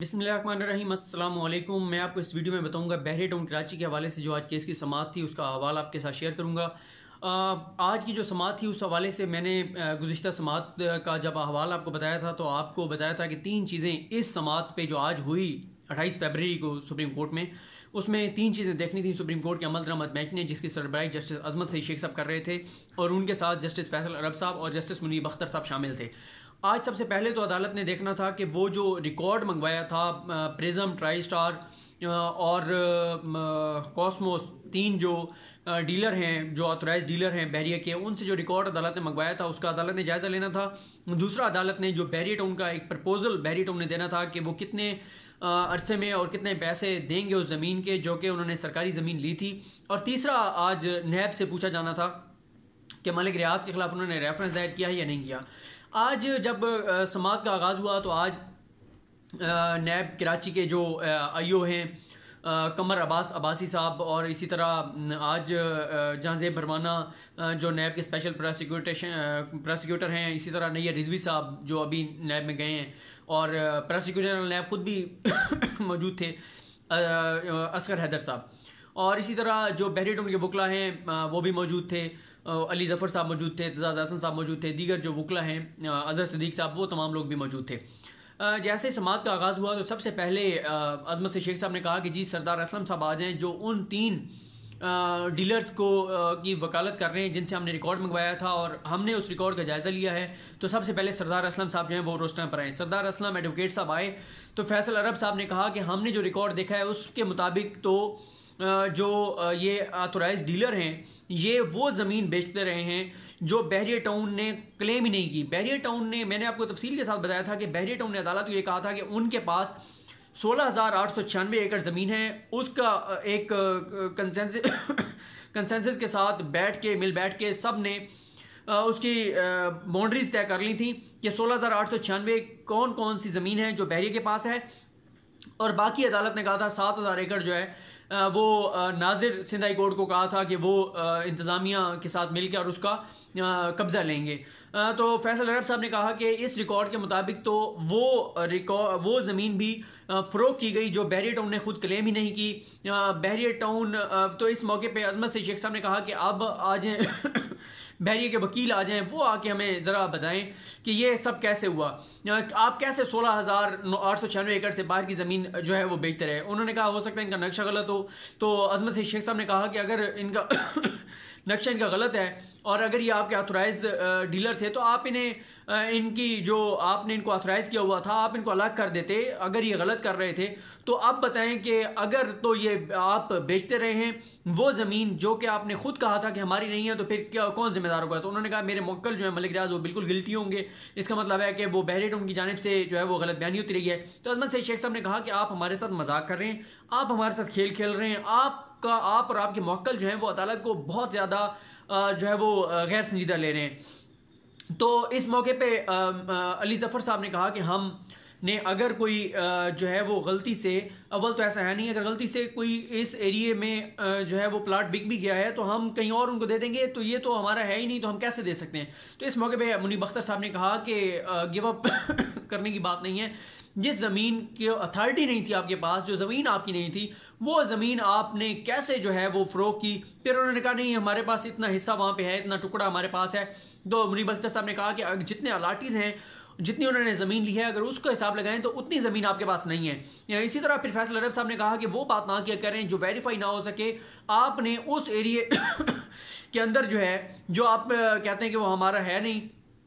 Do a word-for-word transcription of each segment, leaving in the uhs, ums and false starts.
बिस्मिल्लाहिर्रहमानिर्रहीम, अस्सलाम वालेकुम। मैं आपको इस वीडियो में बताऊंगा बहरे टाउन कराची के हवाले से जो आज केस की समाअत थी उसका हवाला आपके साथ शेयर करूंगा। आज की जो समाअत थी उस हवाले से मैंने गुज़िश्ता समाअत का जब हवाला आपको बताया था तो आपको बताया था कि तीन चीज़ें इस समाअत पे जो आज हुई अट्ठाईस फरवरी को सुप्रीम कोर्ट में, उसमें तीन चीज़ें देखनी थी। सुप्रीम कोर्ट के अमल दरामद बेंच ने जिसकी सरबराही जस्टिस अजमत सईद शेख साहब कर रहे थे और उनके साथ जस्टिस फैसल अरब साहब और जस्टिस मुनीब अख्तर साहब शामिल थे। आज सबसे पहले तो अदालत ने देखना था कि वो जो रिकॉर्ड मंगवाया था प्रिज्म, ट्राई स्टार और कॉस्मोस, तीन जो डीलर हैं, जो ऑथराइज डीलर हैं बहरिया के, उनसे जो रिकॉर्ड अदालत ने मंगवाया था उसका अदालत ने जायज़ा लेना था। दूसरा, अदालत ने जो बहरिया टाउन का एक प्रपोजल बहरिया टाउन ने देना था कि वो कितने अरसे में और कितने पैसे देंगे उस ज़मीन के जो कि उन्होंने सरकारी ज़मीन ली थी। और तीसरा, आज नैब से पूछा जाना था कि मलिक रियाज के खिलाफ उन्होंने रेफरेंस दायर किया है या नहीं किया। आज जब समाअत का आगाज़ हुआ तो आज नैब कराची के जो आई ओ हैं कमर अब्बास अब्बासी साहब और इसी तरह आज जहांज़ेब भरवाना जो नैब के स्पेशल प्रोसिक्यूटेशन प्रोसिक्यूटर हैं, इसी तरह नैयर रिजवी साहब जो अभी नैब में गए हैं और प्रोसिक्यूटर नैब खुद भी मौजूद थे, असगर हैदर साहब, और इसी तरह जो बहरे टाउन के वकला हैं वो भी मौजूद थे, अली ज़फ़र साहब मौजूद थे, एतजाज़ हसन साहब मौजूद थे, दीगर जो वकला हैं अज़हर सदीक साहब, वो तमाम लोग भी मौजूद थे। जैसे समाअत का आगाज़ हुआ तो सबसे पहले अजमत सईद शेख साहब ने कहा कि जी सरदार असलम साहब आ जाएँ जो उन तीन डीलर्स को की वकालत कर रहे हैं जिनसे हमने रिकॉर्ड मंगवाया था और हमने उस रिकॉर्ड का जायज़ा लिया है। तो सबसे पहले सरदार असलम साहब जो हैं वो रोस्टर पर आए। सरदार असलम एडवोकेट साहब आए तो फैसल अरब साहब ने कहा कि हमने जो रिकॉर्ड देखा है उसके मुताबिक तो जो ये ऑथोराइज डीलर हैं ये वो ज़मीन बेचते रहे हैं जो बहरिया टाउन ने क्लेम ही नहीं की। बहरिया टाउन ने, मैंने आपको तफसील के साथ बताया था कि बहरिया टाउन ने अदालत को ये कहा था कि उनके पास सोलह हज़ार आठ सौ छियानवे एकड़ ज़मीन है। उसका एक कंसेंसस कंसेंसस के साथ बैठ के मिल बैठ के सब ने उसकी बाउंड्रीज तय कर ली थी कि सोलह हज़ार आठ सौ छियानवे कौन कौन सी ज़मीन है जो बहरिया के पास है, और बाकी अदालत ने कहा था सात हज़ार एकड़ जो है वो नाजिर सिंध हाई कोर्ट को कहा था कि वो इंतज़ामिया के साथ मिलकर और उसका कब्ज़ा लेंगे। तो फैसल अरब साहब ने कहा कि इस रिकॉर्ड के मुताबिक तो वो रिकॉर्ड वो ज़मीन भी फ़रोग की गई जो बहरिया टाउन ने खुद क्लेम ही नहीं की। बहरिया टाउन तो इस मौके पे अजमत सईद शेख साहब ने कहा कि अब आ जाएँ बहरिया के वकील आ जाएँ, वो आके हमें ज़रा बताएं कि ये सब कैसे हुआ, आप कैसे सोलह हज़ार आठ सौ छियानवे एकड़ से बाहर की ज़मीन जो है वो बेचते रहे। उन्होंने कहा हो सकता है इनका नक्शा गलत हो। तो अजमत सईद शेख साहब ने कहा कि अगर इनका नक्शा इनका गलत है और अगर ये आपके ऑथोराइज डीलर थे तो आप इन्हें इनकी जो आपने इनको ऑथोराइज किया हुआ था आप इनको अलग कर देते अगर ये गलत कर रहे थे। तो अब बताएं कि अगर तो ये आप बेचते रहे हैं वो ज़मीन जो कि आपने खुद कहा था कि हमारी नहीं है, तो फिर क्या कौन जिम्मेदार होगा। तो उन्होंने कहा मेरे मुवक्किल जो है मलिक रियाज वो बिल्कुल गिल्टी होंगे, इसका मतलब है कि वो बहरे टाउन की जानिब से जो है वो गलत बयानी होती रही है। तो अजमत सईद शेख साहब ने कहा कि आप हमारे साथ मजाक कर रहे हैं, आप हमारे साथ खेल खेल रहे हैं, आपका आप और आपके मुवक्किल जो है वो अदालत को बहुत ज़्यादा जो है वो गैर संजीदा ले रहे हैं। तो इस मौके पे अली ज़फ़र साहब ने कहा कि हम ने अगर कोई जो है वो गलती से, अव्वल तो ऐसा है नहीं, अगर गलती से कोई इस एरिए में जो है वो प्लाट बिक भी गया है तो हम कहीं और उनको दे देंगे, तो ये तो हमारा है ही नहीं, तो हम कैसे दे सकते हैं। तो इस मौके पे मुनीब अख्तर साहब ने कहा कि गिव अप करने की बात नहीं है, जिस ज़मीन की अथॉरिटी नहीं थी आपके पास, जो ज़मीन आपकी नहीं थी, वो ज़मीन आपने कैसे जो है वो फ़रोग की। फिर उन्होंने कहा नहीं हमारे पास इतना हिस्सा वहाँ पे है, इतना टुकड़ा हमारे पास है। तो मुनीब अख्तर साहब ने कहा कि जितने अलाटीज़ हैं, जितनी उन्होंने ज़मीन ली है, अगर उसको हिसाब लगाएं तो उतनी ज़मीन आपके पास नहीं है। इसी तरह फिर फैसल अरब साहब ने कहा कि वो बात ना किया करें जो वेरीफाई ना हो सके। आपने उस एरिए के अंदर जो है, जो आप कहते हैं कि वो हमारा है नहीं,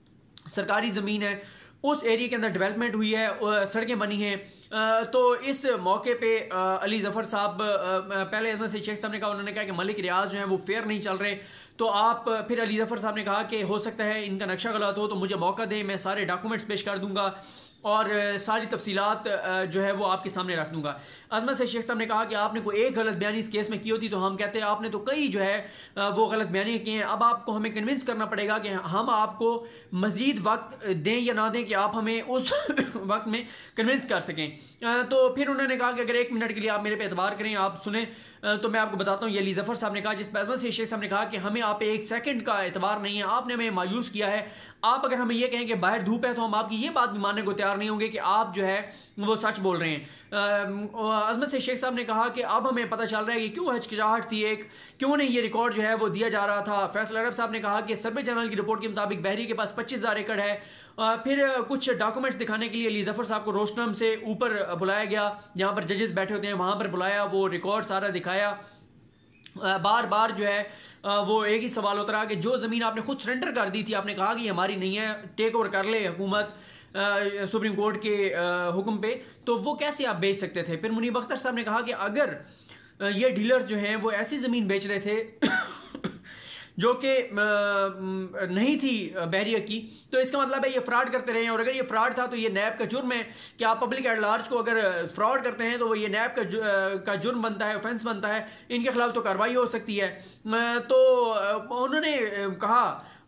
सरकारी ज़मीन है, उस एरिया के अंदर डेवलपमेंट हुई है, सड़कें बनी हैं। तो इस मौके पे अली ज़फ़र साहब, पहले अजमत सईद शेख साहब ने कहा, उन्होंने कहा कि मलिक रियाज जो है वो फेयर नहीं चल रहे। तो आप फिर अली ज़फ़र साहब ने कहा कि हो सकता है इनका नक्शा गलत हो, तो मुझे मौका दें, मैं सारे डॉक्यूमेंट्स पेश कर दूंगा और सारी तफसीलात जो है वो आपके सामने रख दूंगा। अजमत सईद शेख साहब ने कहा कि आपने कोई एक गलत बयानी इस केस में की होती तो हम कहते हैं आपने तो कई जो है वो गलत बयानी की हैं। अब आपको हमें कन्विंस करना पड़ेगा कि हम आपको मज़ीद वक्त दें या ना दें कि आप हमें उस वक्त में कन्विंस कर सकें। तो फिर उन्होंने कहा कि अगर एक मिनट के लिए आप मेरे पे एतबार करें, आप सुने तो मैं आपको बताता हूँ। ये अली ज़फ़र साहब ने कहा, जिस पर अजमत सईद शेख साहब ने कहा कि हमें आप एक सेकंड का एतबार नहीं है, आपने हमें मायूस किया है। आप अगर हमें ये कहें कि बाहर धूप है तो हम आपकी ये बात भी मानने को तैयार तैयार नहीं होंगे कि आप जो है वो सच बोल रहे हैं। अजमत से शेख साहब ने कहा कि अब हमें पता चल रहा है कि क्यों हिचकिचाहट थी, एक क्यों नहीं ये रिकॉर्ड जो है वो दिया जा रहा था। फैसल अरब साहब ने कहा कि सर्वे जनरल की रिपोर्ट के मुताबिक बहरी के पास पच्चीस हज़ार एकड़ है। फिर कुछ डॉक्यूमेंट्स दिखाने के लिए अली जफर साहब को रोशनम से ऊपर बुलाया गया, जहाँ पर जजेस बैठे होते हैं, वहाँ पर बुलाया, वो रिकॉर्ड सारा दिखाया। बार बार जो है वो एक ही सवाल होता रहा कि जो ज़मीन आपने खुद सरेंडर कर दी थी, आपने कहा कि हमारी नहीं है, टेक ओवर कर ले हुकूमत सुप्रीम कोर्ट के हुक्म पे, तो वो कैसे आप बेच सकते थे। फिर मुनीब अख्तर साहब ने कहा कि अगर ये डीलर्स जो हैं वो ऐसी ज़मीन बेच रहे थे जो कि नहीं थी बहरिया की, तो इसका मतलब है ये फ्रॉड करते रहे हैं। और अगर ये फ्रॉड था तो ये नैब का जुर्म है कि आप पब्लिक एट लार्ज को अगर फ्रॉड करते हैं तो वो ये नैब का जु, का जुर्म बनता है, ऑफेंस बनता है, इनके खिलाफ तो कार्रवाई हो सकती है। तो उन्होंने कहा,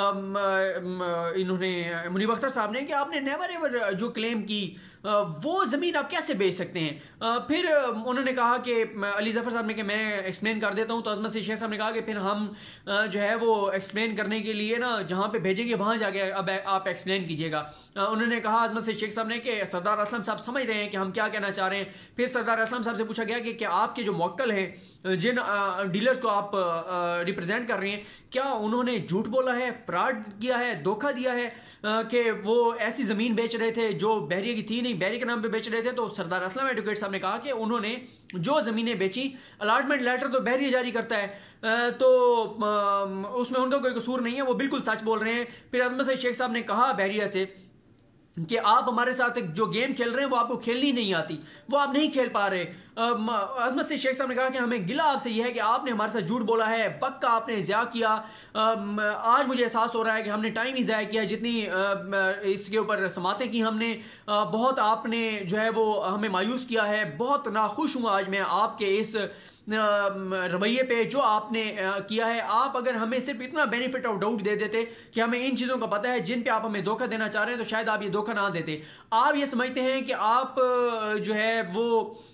इन्होंने मुनीब अख्तर साहब ने, कि आपने नेवर एवर जो क्लेम की वो ज़मीन आप कैसे बेच सकते हैं। फिर उन्होंने कहा कि अली जफर साहब ने कि मैं एक्सप्लेन कर देता हूँ। तो अजमत से शेख साहब ने कहा कि फिर हम जो है वो एक्सप्लेन करने के लिए ना जहाँ पे भेजेंगे वहाँ जाके अब आप एक्सप्लेन कीजिएगा। उन्होंने कहा अजमत से शेख साहब ने कि सरदार असलम साहब समझ रहे हैं कि हम क्या कहना चाह रहे हैं। फिर सरदार असलम साहब से पूछा गया कि क्या आपके जो मुवक्किल हैं, जिन डीलर्स को आप रिप्रेजेंट कर रहे हैं, क्या उन्होंने झूठ बोला है, फ्रॉड किया है, धोखा दिया है कि वो ऐसी ज़मीन बेच रहे थे जो बहरिया की थी नहीं, बहरिया के नाम पे बेच रहे थे। तो सरदार असलम एडवोकेट साहब ने कहा कि उन्होंने जो ज़मीनें बेची, अलॉटमेंट लेटर तो बहरिया जारी करता है, तो उसमें उनका कोई कसूर नहीं है, वो बिल्कुल सच बोल रहे हैं। फिर अजमत से शेख साहब ने कहा बहरिया से कि आप हमारे साथ एक जो गेम खेल रहे हैं वो आपको खेलनी नहीं आती, वो आप नहीं खेल पा रहे। अजमत से शेख साहब ने कहा कि हमें गिला आपसे यह है कि आपने हमारे साथ झूठ बोला है, पक्का आपने ज़िया किया। आज मुझे एहसास हो रहा है कि हमने टाइम ही ज़ाया किया, जितनी इसके ऊपर समातें की हमने, बहुत आपने जो है वो हमें मायूस किया है। बहुत नाखुश हूँ आज मैं आपके इस रवैये पे जो आपने किया है। आप अगर हमें सिर्फ इतना बेनिफिट ऑफ डाउट दे देते कि हमें इन चीज़ों का पता है जिन पे आप हमें धोखा देना चाह रहे हैं, तो शायद आप ये धोखा ना देते। आप ये समझते हैं कि आप जो है वो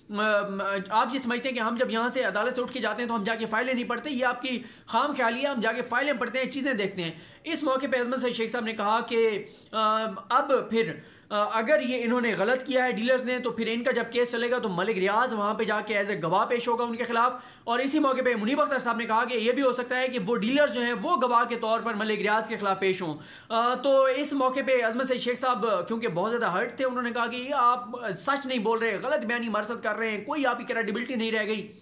आप ये समझते हैं कि हम जब यहाँ से अदालत से उठ के जाते हैं तो हम जाके फाइलें नहीं पढ़ते, ये आपकी खाम ख्याली है। हम जाके फाइलें पढ़ते हैं, चीज़ें देखते हैं। इस मौके पे अजमत शेख साहब ने कहा कि अब फिर अगर ये इन्होंने गलत किया है डीलर्स ने, तो फिर इनका जब केस चलेगा तो मलिक रियाज वहाँ पे जाके एज ए गवाह पेश होगा उनके खिलाफ। और इसी मौके पे मुनीब अख्तर साहब ने कहा कि ये भी हो सकता है कि वो डीलर्स जो हैं वो गवाह के तौर पर मलिक रियाज के खिलाफ पेश हों। तो इस मौके पे अजमत से शेख साहब क्योंकि बहुत ज़्यादा हर्ट थे, उन्होंने कहा कि ये आप सच नहीं बोल रहे, गलत बयानी मरसद कर रहे हैं, कोई आपकी क्रेडिबिलिटी नहीं रह गई।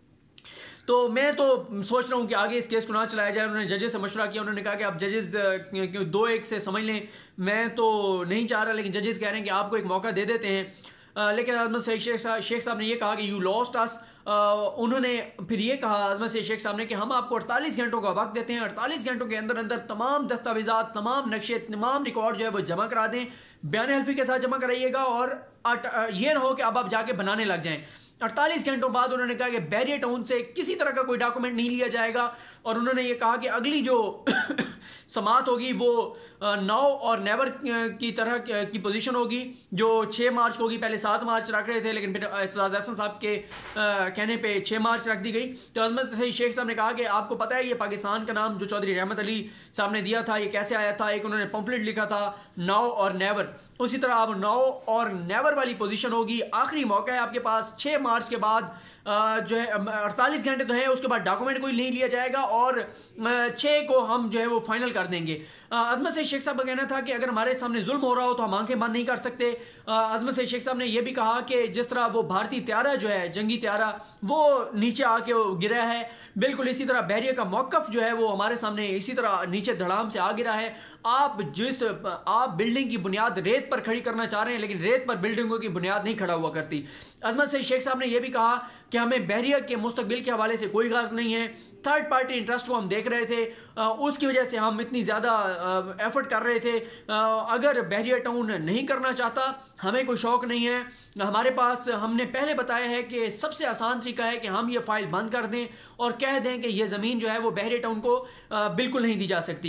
तो मैं तो सोच रहा हूँ कि आगे इस केस को ना चलाया जाए। उन्होंने जजेस से मशवरा किया, उन्होंने कहा कि आप जजेस दो एक से समझ लें, मैं तो नहीं चाह रहा, लेकिन जजेस कह रहे हैं कि आपको एक मौका दे देते हैं। आ, लेकिन अजमत शेख शेख साहब ने ये कहा कि यू लॉस्ट अस। उन्होंने फिर ये कहा अजमत शेख साहब ने कि हम आपको अड़तालीस घंटों का वक्त देते हैं, अड़तालीस घंटों के अंदर अंदर तमाम दस्तावेजात, तमाम नक्शे, तमाम रिकॉर्ड जो है वो जमा करा दें, बयान हल्फी के साथ जमा कराइएगा, और ये ना हो कि अब आप जाके बनाने लग जाएं। अड़तालीस घंटों बाद उन्होंने कहा कि बहरिया टाउन से किसी तरह का कोई डॉक्यूमेंट नहीं लिया जाएगा। और उन्होंने ये कहा कि अगली जो समात होगी वो नाउ और नेवर की तरह की पोजीशन होगी, जो छः मार्च को होगी। पहले सात मार्च रख रहे थे, लेकिन फिर एतजाज़ हसन साहब के कहने पे छः मार्च रख दी गई। तो अजमत शेख साहब ने कहा कि आपको पता है ये पाकिस्तान का नाम जो चौधरी रहमत अली साहब ने दिया था, ये कैसे आया था। एक उन्होंने पम्फलेट लिखा था नाउ और नेवर, उसी तरह अब नाउ और नेवर वाली पोजीशन होगी। आखिरी मौका है आपके पास, छः मार्च के बाद जो है अड़तालीस घंटे तो है, उसके बाद डॉक्यूमेंट कोई नहीं लिया जाएगा और छः को हम जो है वो फाइनल कर देंगे। अजमत से शेख साहब का कहना था कि अगर हमारे सामने जुल्म हो रहा हो तो हम आंखें बंद नहीं कर सकते। अजमत से शेख साहब ने यह भी कहा कि जिस तरह वो भारतीय त्यारा जो है, जंगी त्यारा, वो नीचे आके वो गिरा है, बिल्कुल इसी तरह बहरिया का मौकफ जो है वो हमारे सामने इसी तरह नीचे धड़ाम से आ गिरा है। आप जिस आप बिल्डिंग की बुनियाद रेत पर खड़ी करना चाह रहे हैं, लेकिन रेत पर बिल्डिंगों की बुनियाद नहीं खड़ा हुआ करती। अजमत से शेख साहब ने यह भी कहा कि हमें बहरिया के मुस्तकबिल के हवाले से कोई गर्ज नहीं है, थर्ड पार्टी इंटरेस्ट को हम देख रहे थे, उसकी वजह से हम इतनी ज़्यादा एफर्ट कर रहे थे। अगर बहरिया टाउन नहीं करना चाहता, हमें कोई शौक़ नहीं है हमारे पास। हमने पहले बताया है कि सबसे आसान तरीका है कि हम ये फ़ाइल बंद कर दें और कह दें कि ये ज़मीन जो है वो बहरिया टाउन को बिल्कुल नहीं दी जा सकती।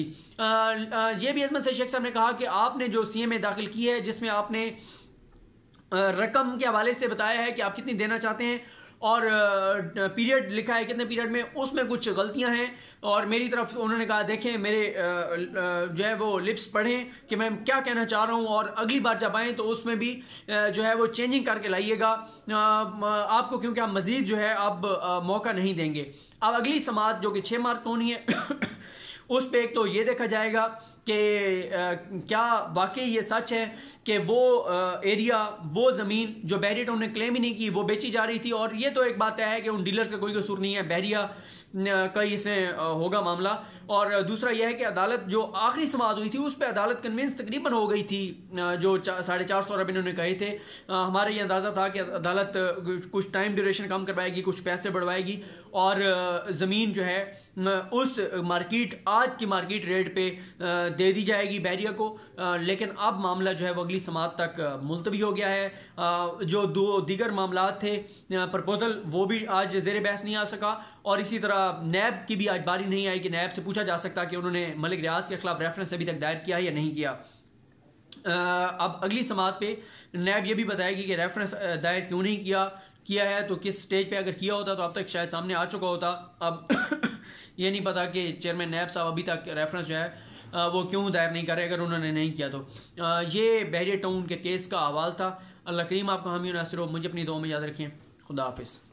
ये भी अजमत से शेख साहब ने कहा कि आपने जो सी एम ए दाखिल की है, जिसमें आपने रकम के हवाले से बताया है कि आप कितनी देना चाहते हैं, और पीरियड लिखा है कितने पीरियड में, उसमें कुछ गलतियां हैं। और मेरी तरफ उन्होंने कहा देखें मेरे जो है वो लिप्स पढ़ें कि मैं क्या कहना चाह रहा हूं, और अगली बार जब आएँ तो उसमें भी जो है वो चेंजिंग करके लाइएगा आपको, क्योंकि आप मजीद जो है अब मौका नहीं देंगे। अब अगली समात जो कि छः मार्च को होनी है उस पर एक तो ये देखा जाएगा कि क्या वाकई ये सच है कि वो आ, एरिया वो ज़मीन जो बहरिया टाउन ने क्लेम ही नहीं की वो बेची जा रही थी। और ये तो एक बात है कि उन डीलर्स का कोई कसूर नहीं है, बहरिया का ही इसमें होगा मामला। और दूसरा यह है कि अदालत जो आखिरी समाअत हुई थी उस पर अदालत कन्विंस तकरीबन हो गई थी, जो साढ़े चार सौ अरब इन्होंने कहे थे। हमारा ये अंदाज़ा था कि अदालत कुछ टाइम ड्यूरेशन कम करवाएगी, कुछ पैसे बढ़वाएगी और ज़मीन जो है उस मार्केट आज की मार्केट रेट पे दे दी जाएगी बहरिया को। लेकिन अब मामला जो है वो अगली समाअत तक मुलतवी हो गया है। जो दो दीगर मामला थे प्रपोजल वो भी आज ज़ेर बहस नहीं आ सका, और इसी तरह नैब की भी आज बारी नहीं आई कि नैब से पूछा जा सकता कि उन्होंने मलिक रियाज के खिलाफ रेफरेंस अभी तक दायर किया है या नहीं किया। अब अगली समाअत पे नैब ये भी बताएगी कि रेफरेंस दायर क्यों नहीं किया किया है, तो किस स्टेज पे अगर किया होता तो अब तक शायद सामने आ चुका होता। अब ये नहीं पता कि चेयरमैन नैब साहब अभी तक रेफरेंस जो है वो क्यों दायर नहीं कर रहे अगर उन्होंने नहीं किया तो। ये बहरिया टाउन के केस का अहवाल था। अल्लाह करीम आपको हामी नासिर हो, मुझे अपनी दुआ में याद रखें। खुदा हाफिज़।